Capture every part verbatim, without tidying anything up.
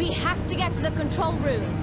We have to get to the control room.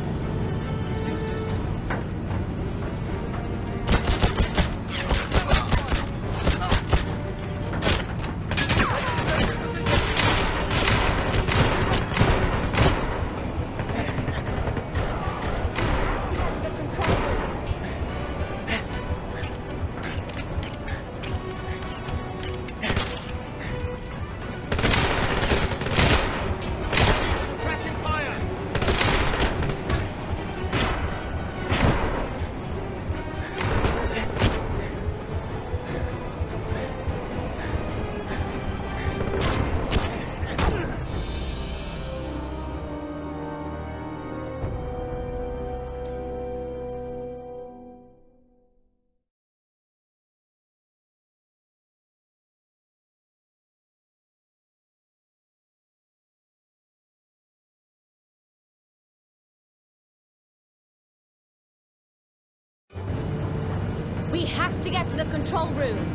We have to get to the control room.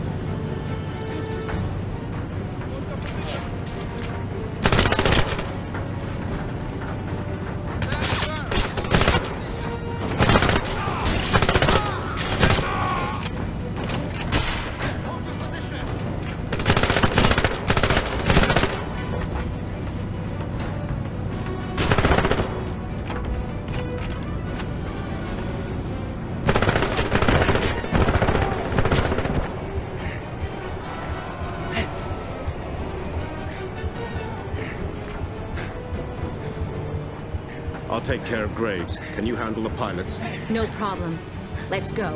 I'll take care of Graves. Can you handle the pilots? No problem. Let's go.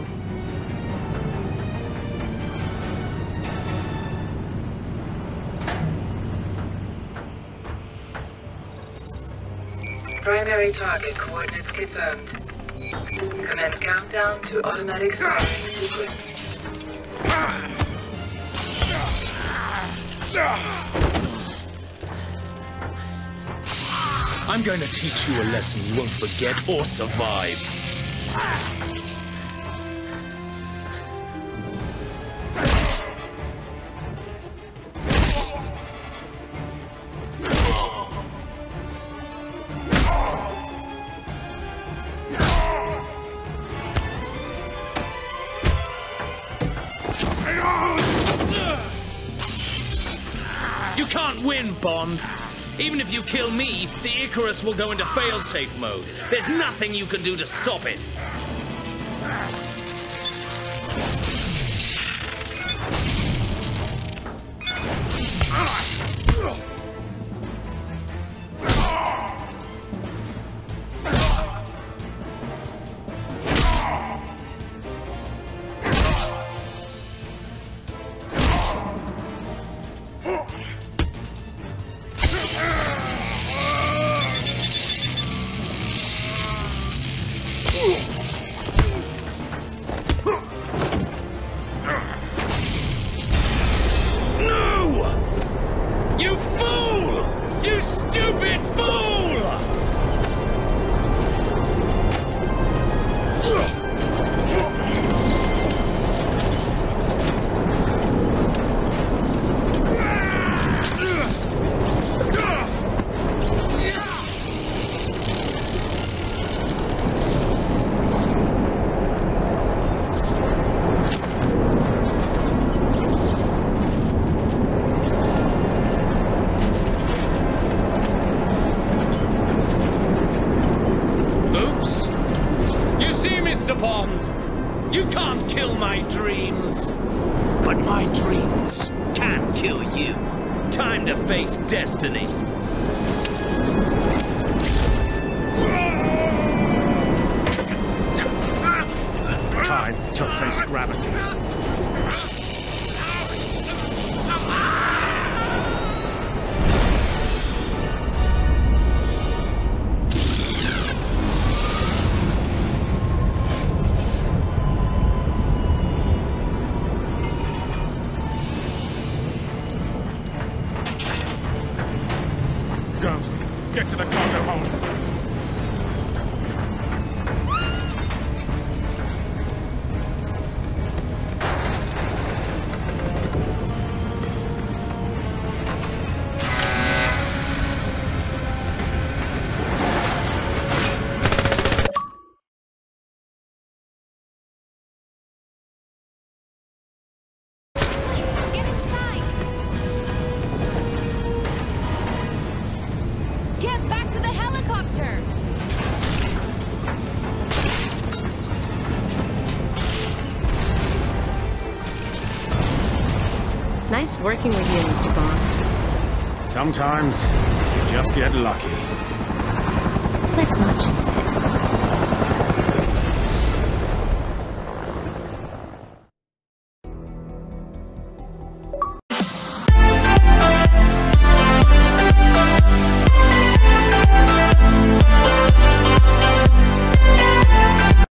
Primary target coordinates confirmed. Commence countdown to automatic firing sequence. I'm going to teach you a lesson you won't forget or survive. You can't win, Bond. Even if you kill me, the Icarus will go into failsafe mode. There's nothing you can do to stop it. You fool! You stupid fool! Mister Bond, you can't kill my dreams. But my dreams can kill you. Time to face destiny. Time to face gravity. Go. Get to the cargo hold. Nice working with you, Mister Bond. Sometimes, you just get lucky. Let's not jinx it.